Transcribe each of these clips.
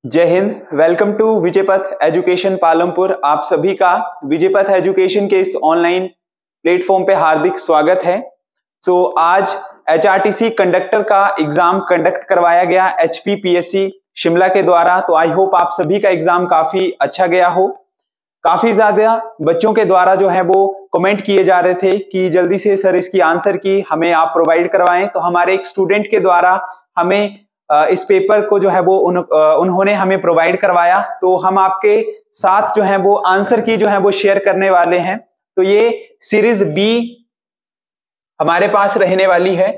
जय Hind. Welcome to Vijaypath education Palampur. आप सभी का विजयपथ एजुकेशन के इस ऑनलाइन प्लेटफॉर्म पे हार्दिक स्वागत है। आज HRTC कंडक्टर का एग्जाम कंडक्ट करवाया गया HPPSC शिमला के द्वारा। तो आई होप आप सभी का एग्जाम काफी अच्छा गया हो। काफी ज्यादा बच्चों के द्वारा जो है वो कमेंट किए जा रहे थे कि जल्दी से सर इसकी आंसर की हमें आप प्रोवाइड करवाएं। तो हमारे एक स्टूडेंट के द्वारा हमें इस पेपर को जो है वो उन्होंने हमें प्रोवाइड करवाया। तो हम आपके साथ जो है वो आंसर की जो है वो शेयर करने वाले हैं। तो ये सीरीज बी हमारे पास रहने वाली है।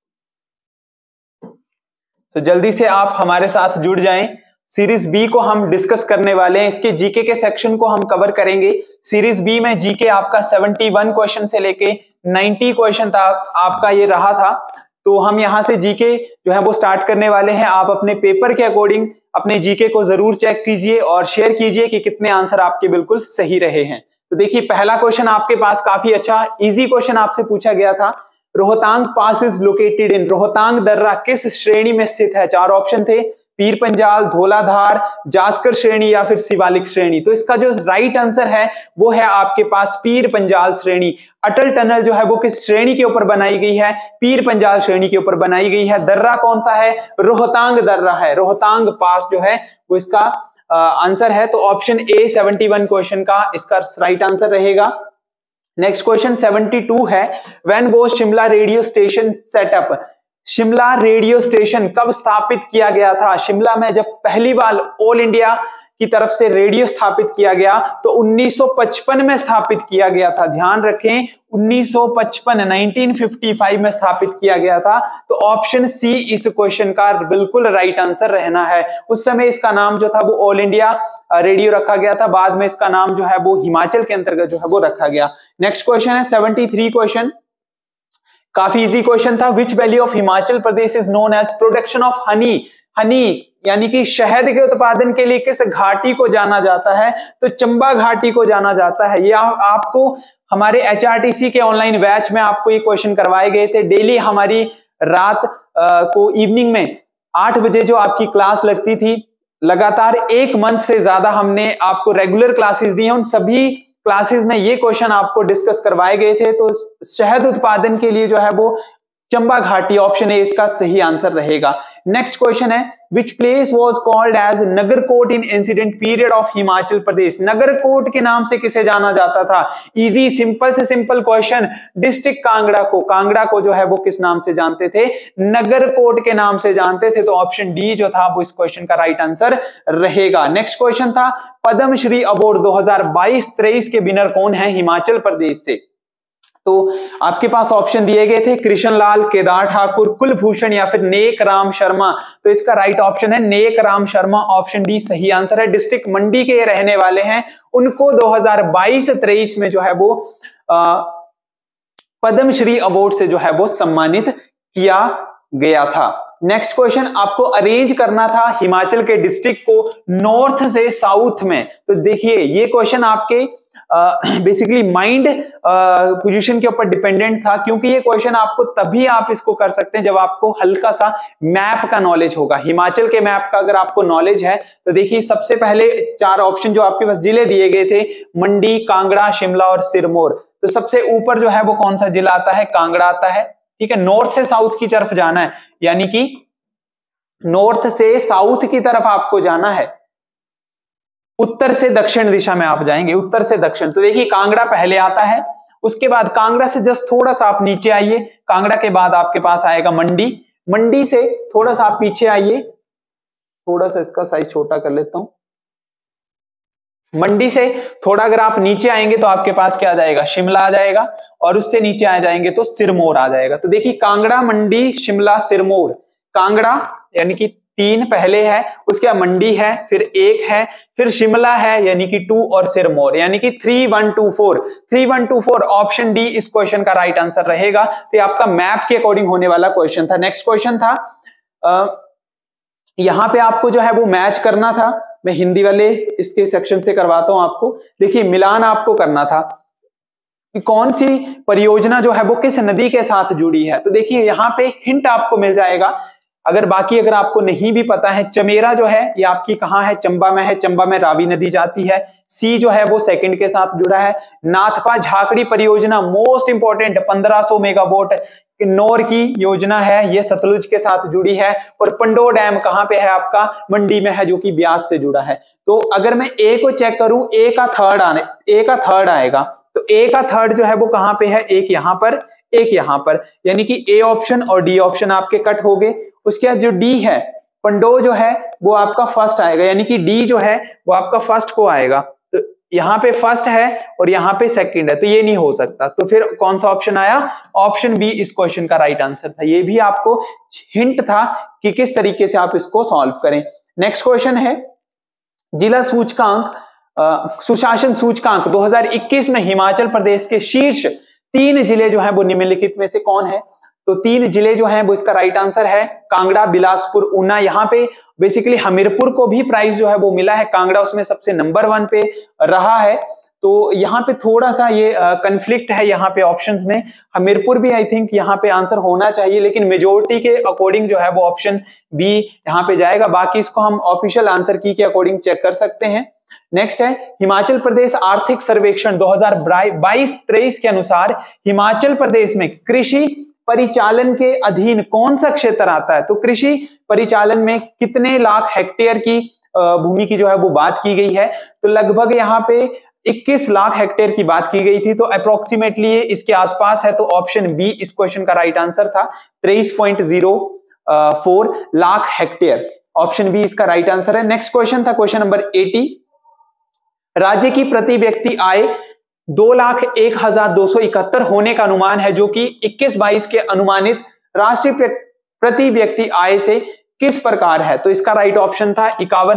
तो जल्दी से आप हमारे साथ जुड़ जाएं। सीरीज बी को हम डिस्कस करने वाले हैं। इसके जीके के सेक्शन को हम कवर करेंगे। सीरीज बी में जीके आपका 71 क्वेश्चन से लेके 90 क्वेश्चन तक आपका ये रहा था। तो हम यहां से जीके जो है वो स्टार्ट करने वाले हैं। आप अपने पेपर के अकॉर्डिंग अपने जीके को जरूर चेक कीजिए और शेयर कीजिए कि कितने आंसर आपके बिल्कुल सही रहे हैं। तो देखिए, पहला क्वेश्चन आपके पास काफी अच्छा इजी क्वेश्चन आपसे पूछा गया था। Rohtang pass is located in, Rohtang दर्रा किस श्रेणी में स्थित है? चार ऑप्शन थे, पीर पंजाल, धौलाधार, जास्कर श्रेणी या फिर शिवालिक श्रेणी। तो इसका जो राइट आंसर है वो है आपके पास पीर पंजाल श्रेणी। अटल टनल जो है वो किस श्रेणी के ऊपर बनाई गई है? पीर पंजाल श्रेणी के ऊपर बनाई गई है। दर्रा कौन सा है? रोहतांग दर्रा है। रोहतांग पास जो है वो इसका आंसर है। तो ऑप्शन ए 71 क्वेश्चन का इसका राइट आंसर रहेगा। नेक्स्ट क्वेश्चन 72 है, when was Shimla radio station set up? Shimla radio station कब स्थापित किया गया था? शिमला में जब पहली बार ऑल इंडिया की तरफ से रेडियो स्थापित किया गया तो 1955 में स्थापित किया गया था। ध्यान रखें, 1955 में स्थापित किया गया था। तो ऑप्शन सी इस क्वेश्चन का बिल्कुल राइट आंसर रहना है। उस समय इसका नाम जो था वो ऑल इंडिया रेडियो रखा गया था। बाद में इसका नाम जो है वो हिमाचल के अंतर्गत जो है वो रखा गया। नेक्स्ट क्वेश्चन है 73 क्वेश्चन, काफी इजी क्वेश्चन था। Which valley of Himachal Pradesh is known as production of honey? Honey यानी कि शहद के उत्पादन के लिए किस घाटी को जाना जाता है? तो चंबा घाटी को जाना जाता है। ये आपको हमारे HRTC के ऑनलाइन बैच में आपको ये क्वेश्चन करवाए गए थे। डेली हमारी रात को इवनिंग में 8 बजे जो आपकी क्लास लगती थी, लगातार 1 मंथ से ज्यादा हमने आपको रेगुलर क्लासेस दी हैं। उन सभी क्लासेस में ये क्वेश्चन आपको डिस्कस करवाए गए थे। तो शहद उत्पादन के लिए जो है वो चंबा घाटी, ऑप्शन ए इसका सही आंसर रहेगा। नेक्स्ट क्वेश्चन है, which place was called as Nagarkot in incident period of Himachal Pradesh? Nagarkot के नाम से किसे जाना जाता था? इजी, सिंपल से सिंपल क्वेश्चन। डिस्ट्रिक्ट कांगड़ा को जो है वो किस नाम से जानते थे? नगरकोट के नाम से जानते थे। तो ऑप्शन डी जो था वो इस क्वेश्चन का राइट आंसर रहेगा। नेक्स्ट क्वेश्चन था, पद्मश्री अवार्ड 2022-23 के विनर कौन है हिमाचल प्रदेश से? तो आपके पास ऑप्शन दिए गए थे, कृष्ण लाल, केदार ठाकुर, कुलभूषण या फिर नेक राम शर्मा। तो इसका राइट ऑप्शन है नेक राम शर्मा, ऑप्शन डी सही आंसर है। डिस्ट्रिक्ट मंडी के रहने वाले हैं। उनको 2022-23 में जो है वो पद्मश्री अवार्ड से जो है वो सम्मानित किया गया था। नेक्स्ट क्वेश्चन, आपको अरेंज करना था हिमाचल के डिस्ट्रिक्ट को नॉर्थ से साउथ में। तो देखिए, ये क्वेश्चन आपके बेसिकली माइंड पोजीशन के ऊपर डिपेंडेंट था, क्योंकि ये क्वेश्चन आपको तभी आप इसको कर सकते हैं जब आपको हल्का सा मैप का नॉलेज होगा। हिमाचल के मैप का अगर आपको नॉलेज है तो देखिए, सबसे पहले 4 ऑप्शन जो आपके पास जिले दिए गए थे, मंडी, कांगड़ा, शिमला और सिरमौर। तो सबसे ऊपर जो है वो कौन सा जिला आता है? कांगड़ा आता है। ठीक है, नॉर्थ से साउथ की तरफ जाना है, यानी कि नॉर्थ से साउथ की तरफ आपको जाना है। उत्तर से दक्षिण दिशा में आप जाएंगे, उत्तर से दक्षिण। तो देखिए, कांगड़ा पहले आता है, उसके बाद कांगड़ा से जस्ट थोड़ा सा आप नीचे आइए, कांगड़ा के बाद आपके पास आएगा मंडी। मंडी से थोड़ा सा आप पीछे आइए, थोड़ा सा इसका साइज छोटा कर लेता हूं। मंडी से थोड़ा अगर आप नीचे आएंगे तो आपके पास क्या आ जाएगा? शिमला आ जाएगा, और उससे नीचे आ जाएंगे तो सिरमौर आ जाएगा। तो देखिए, कांगड़ा, मंडी, शिमला, सिरमौर। कांगड़ा यानी कि 3 पहले है, उसके बाद मंडी है, फिर 1 है, फिर शिमला है यानी कि 2, और सिरमौर यानी कि 3 1 2 4। 3 1 2 4, ऑप्शन डी इस क्वेश्चन का राइट आंसर रहेगा। तो ये आपका मैप के अकॉर्डिंग होने वाला क्वेश्चन था। नेक्स्ट क्वेश्चन था, यहां पे आपको जो है वो मैच करना था। मैं हिंदी वाले इसके सेक्शन से करवाता हूं आपको। देखिए, मिलान आपको करना था कि कौन सी परियोजना जो है वो किस नदी के साथ जुड़ी है। तो देखिए, यहां पे हिंट आपको मिल जाएगा। अगर बाकी अगर आपको नहीं भी पता है, चमेरा जो है ये आपकी कहाँ है, चंबा में है, चंबा में रावी नदी जाती है। सी जो है वो सेकंड के साथ जुड़ा है। नाथपा झाकड़ी परियोजना मोस्ट इंपॉर्टेंट 1500 मेगावाट किन्नौर की योजना है, ये सतलुज के साथ जुड़ी है। और पंडो डैम कहाँ पे है आपका, मंडी में है, जो कि ब्यास से जुड़ा है। तो अगर मैं ए को चेक करूं, ए का थर्ड आएगा, तो ए का थर्ड जो है वो कहां पे है, एक यहां पर, एक यहां पर, यानी कि ए ऑप्शन और डी ऑप्शन आपके कट हो गए। उसके बाद जो डी है, पंडो जो है वो आपका फर्स्ट आएगा, यानी कि डी जो है वो आपका फर्स्ट को आएगा। तो यहाँ पे फर्स्ट है और यहाँ पे सेकंड है, तो ये नहीं हो सकता। तो फिर कौन सा ऑप्शन आया, ऑप्शन बी इस क्वेश्चन का राइट आंसर था। ये भी आपको हिंट था कि किस तरीके से आप इसको सॉल्व करें। नेक्स्ट क्वेश्चन है, जिला सूचकांक सुशासन सूचकांक 2021 में हिमाचल प्रदेश के शीर्ष 3 जिले जो है वो निम्नलिखित में से कौन है। तो 3 जिले जो हैं वो इसका राइट आंसर है कांगड़ा, बिलासपुर, ऊना। यहाँ पे बेसिकली हमीरपुर को भी प्राइज जो है वो मिला है, कांगड़ा उसमें सबसे नंबर 1 पे रहा है। तो यहाँ पे थोड़ा सा ये कंफ्लिक्ट है यहाँ पे ऑप्शंस में। हमीरपुर भी आई थिंक यहाँ पे आंसर होना चाहिए, लेकिन मेजोरिटी के अकॉर्डिंग जो है वो ऑप्शन बी यहाँ पे जाएगा। बाकी इसको हम ऑफिशियल आंसर की के अकॉर्डिंग चेक कर सकते हैं। नेक्स्ट है, हिमाचल प्रदेश आर्थिक सर्वेक्षण 2022-23 के अनुसार हिमाचल प्रदेश में कृषि परिचालन के अधीन कौन सा क्षेत्र आता है। तो कृषि परिचालन में कितने लाख हेक्टेयर की भूमि की जो है वो बात की गई है। तो लगभग यहाँ पे 21 लाख हेक्टेयर की बात की गई थी, तो अप्रोक्सीमेटली ये इसके आसपास है। तो ऑप्शन बी इस क्वेश्चन का राइट आंसर था, 23.04 लाख हेक्टेयर। ऑप्शन बी इसका राइट आंसर है। नेक्स्ट क्वेश्चन था क्वेश्चन नंबर 80, राज्य की प्रति व्यक्ति आय 2,01,271 होने का अनुमान है, जो कि 21-22 के अनुमानित राष्ट्रीय प्रति व्यक्ति आय से किस प्रकार है। तो इसका राइट ऑप्शन था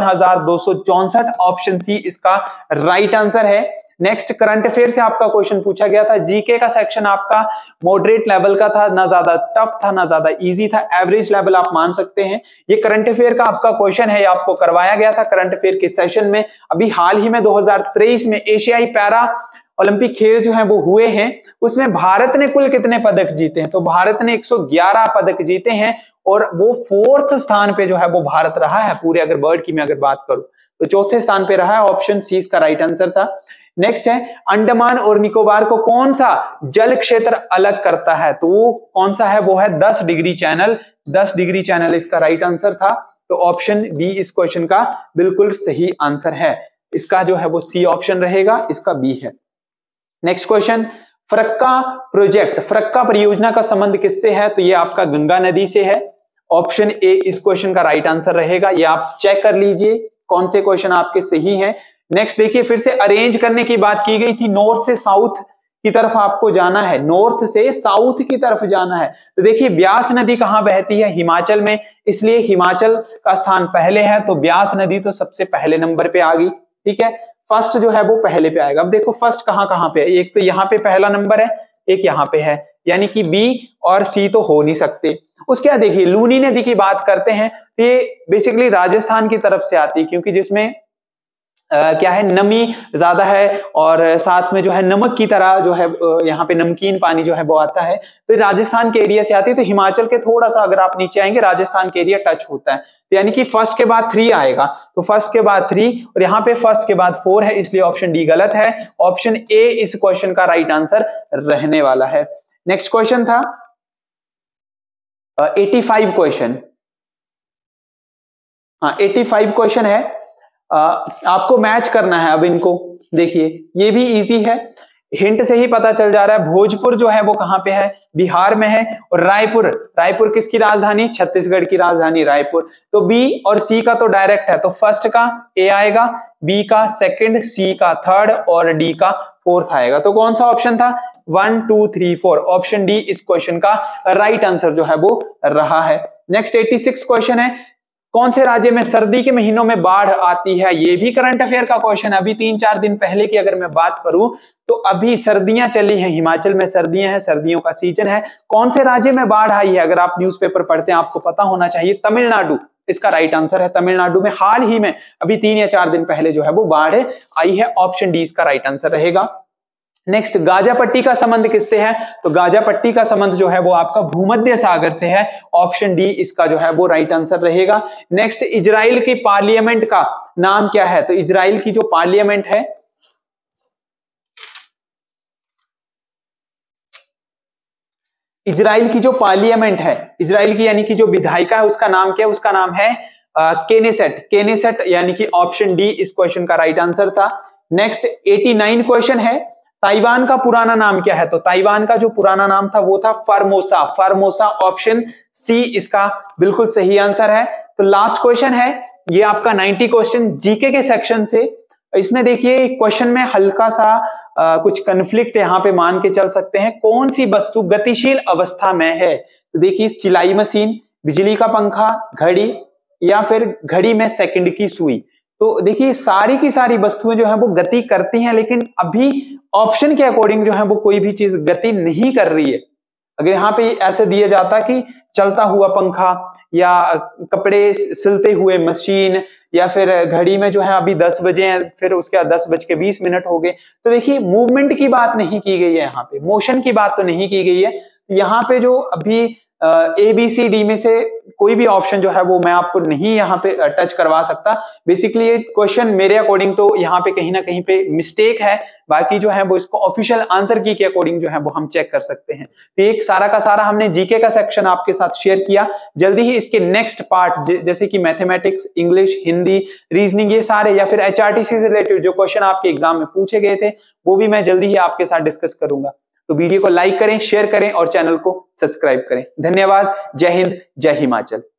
51,264। ऑप्शन सी इसका राइट आंसर है। नेक्स्ट, करंट अफेयर से आपका क्वेश्चन पूछा गया था। जीके का सेक्शन आपका मॉडरेट लेवल का था, ना ज्यादा टफ था ना ज्यादा इजी था, एवरेज लेवल आप मान सकते हैं। ये करंट अफेयर का आपका क्वेश्चन है, आपको करवाया गया था करंट अफेयर के सेशन में। अभी हाल ही में 2023 में एशियाई पैरा ओलंपिक खेल जो है वो हुए हैं, उसमें भारत ने कुल कितने पदक जीते हैं। तो भारत ने 111 पदक जीते हैं और वो 4th स्थान पे जो है वो भारत रहा है पूरे, अगर वर्ल्ड की मैं अगर बात करूं तो 4थे स्थान पे रहा है। ऑप्शन सी इसका राइट आंसर था। नेक्स्ट है, अंडमान और निकोबार को कौन सा जल क्षेत्र अलग करता है। तो वो कौन सा है, वो है 10 डिग्री चैनल। 10 डिग्री चैनल इसका राइट आंसर था। तो ऑप्शन बी इस क्वेश्चन का बिल्कुल सही आंसर है। इसका जो है वो सी ऑप्शन रहेगा, इसका बी है। Next question, Farakka project, Farakka परियोजना का संबंध किससे है। तो ये आपका गंगा नदी से है। ऑप्शन ए इस क्वेश्चन का राइट आंसर रहेगा। ये आप चेक कर लीजिए कौन से क्वेश्चन आपके सही हैं। नेक्स्ट देखिए, फिर से अरेंज करने की बात की गई थी, नॉर्थ से साउथ की तरफ आपको जाना है, नॉर्थ से साउथ की तरफ जाना है। तो देखिए, ब्यास नदी कहां बहती है, हिमाचल में, इसलिए हिमाचल का स्थान पहले है। तो ब्यास नदी तो सबसे पहले नंबर पे आ गई, ठीक है, फर्स्ट जो है वो पहले पे आएगा। अब देखो फर्स्ट कहां पे है, एक तो यहाँ पे पहला नंबर है, एक यहाँ पे है, यानी कि बी और सी तो हो नहीं सकते। उसके बाद देखिए, लूनी नदी की बात करते हैं तो ये बेसिकली राजस्थान की तरफ से आती है, क्योंकि जिसमें क्या है, नमी ज्यादा है और साथ में जो है नमक की तरह जो है यहाँ पे नमकीन पानी जो है वो आता है। तो राजस्थान के एरिया से आती है। तो हिमाचल के थोड़ा सा अगर आप नीचे आएंगे, राजस्थान के एरिया टच होता है। तो यानी कि फर्स्ट के बाद 3 आएगा, तो फर्स्ट के बाद 3 और यहाँ पे फर्स्ट के बाद 4 है, इसलिए ऑप्शन डी गलत है। ऑप्शन ए इस क्वेश्चन का राइट आंसर रहने वाला है। नेक्स्ट क्वेश्चन था 85 क्वेश्चन। हाँ, 85 क्वेश्चन है, आपको मैच करना है। अब इनको देखिए, ये भी इजी है, हिंट से ही पता चल जा रहा है। भोजपुर जो है वो कहां पे है, बिहार में है। और रायपुर, रायपुर किसकी राजधानी, छत्तीसगढ़ की राजधानी रायपुर। तो बी और सी का तो डायरेक्ट है, तो फर्स्ट का ए आएगा, बी का सेकंड, सी का थर्ड और डी का फोर्थ आएगा। तो कौन सा ऑप्शन था, 1 2 3 4। ऑप्शन डी इस क्वेश्चन का राइट आंसर जो है वो रहा है। नेक्स्ट 86 क्वेश्चन है, कौन से राज्य में सर्दी के महीनों में बाढ़ आती है। ये भी करंट अफेयर का क्वेश्चन है। अभी 3-4 दिन पहले की अगर मैं बात करूं तो अभी सर्दियां चली हैं, हिमाचल में सर्दियां हैं, सर्दियों का सीजन है। कौन से राज्य में बाढ़ आई है, अगर आप न्यूज़पेपर पढ़ते हैं आपको पता होना चाहिए, तमिलनाडु इसका राइट आंसर है। तमिलनाडु में हाल ही में अभी 3 या 4 दिन पहले जो है वो बाढ़ आई है। ऑप्शन डी इसका राइट आंसर रहेगा। नेक्स्ट, गाजा पट्टी का संबंध किससे है? तो गाजा पट्टी का संबंध जो है वो आपका भूमध्य सागर से है। ऑप्शन डी इसका जो है वो राइट आंसर रहेगा। नेक्स्ट, इजराइल की पार्लियामेंट का नाम क्या है? तो इजराइल की जो पार्लियामेंट है, इजराइल की जो पार्लियामेंट है, इजराइल की यानी कि जो विधायिका है, उसका नाम क्या है? उसका नाम है केनेसेट। केनेसेट यानी कि ऑप्शन डी इस क्वेश्चन का राइट आंसर था। नेक्स्ट 89 क्वेश्चन है, ताइवान का पुराना नाम क्या है? तो ताइवान का जो पुराना नाम था वो था फॉर्मोसा। फॉर्मोसा, ऑप्शन सी इसका बिल्कुल सही आंसर है। तो लास्ट क्वेश्चन है, ये आपका 90 क्वेश्चन जीके के सेक्शन से। इसमें देखिए क्वेश्चन में हल्का सा कुछ कंफ्लिक्ट यहाँ पे मान के चल सकते हैं। कौन सी वस्तु गतिशील अवस्था में है? तो देखिए सिलाई मशीन, बिजली का पंखा, घड़ी, या फिर घड़ी में सेकंड की सुई। तो देखिए सारी की सारी वस्तुएं जो है वो गति करती हैं, लेकिन अभी ऑप्शन के अकॉर्डिंग जो है वो कोई भी चीज गति नहीं कर रही है। अगर यहाँ पे ऐसे दिया जाता कि चलता हुआ पंखा, या कपड़े सिलते हुए मशीन, या फिर घड़ी में जो है अभी 10 बजे हैं, फिर उसके बाद 10:20 हो गए, तो देखिए मूवमेंट की बात नहीं की गई है, यहाँ पे मोशन की बात तो नहीं की गई है। यहाँ पे जो अभी ABCD में से कोई भी ऑप्शन जो है वो मैं आपको नहीं यहाँ पे टच करवा सकता। बेसिकली ये क्वेश्चन मेरे अकॉर्डिंग तो यहाँ पे कहीं ना कहीं पे मिस्टेक है। बाकी जो है वो इसको ऑफिशियल आंसर की के अकॉर्डिंग जो है वो हम चेक कर सकते हैं। तो एक सारा का सारा हमने जीके का सेक्शन आपके साथ शेयर किया। जल्दी ही इसके नेक्स्ट पार्ट जैसे कि मैथमेटिक्स, इंग्लिश, हिंदी, रीजनिंग, ये सारे, या फिर HRTC से रिलेटेड जो क्वेश्चन आपके एग्जाम में पूछे गए थे, वो भी मैं जल्दी ही आपके साथ डिस्कस करूंगा। तो वीडियो को लाइक करें, शेयर करें और चैनल को सब्सक्राइब करें। धन्यवाद। जय हिंद, जय हिमाचल।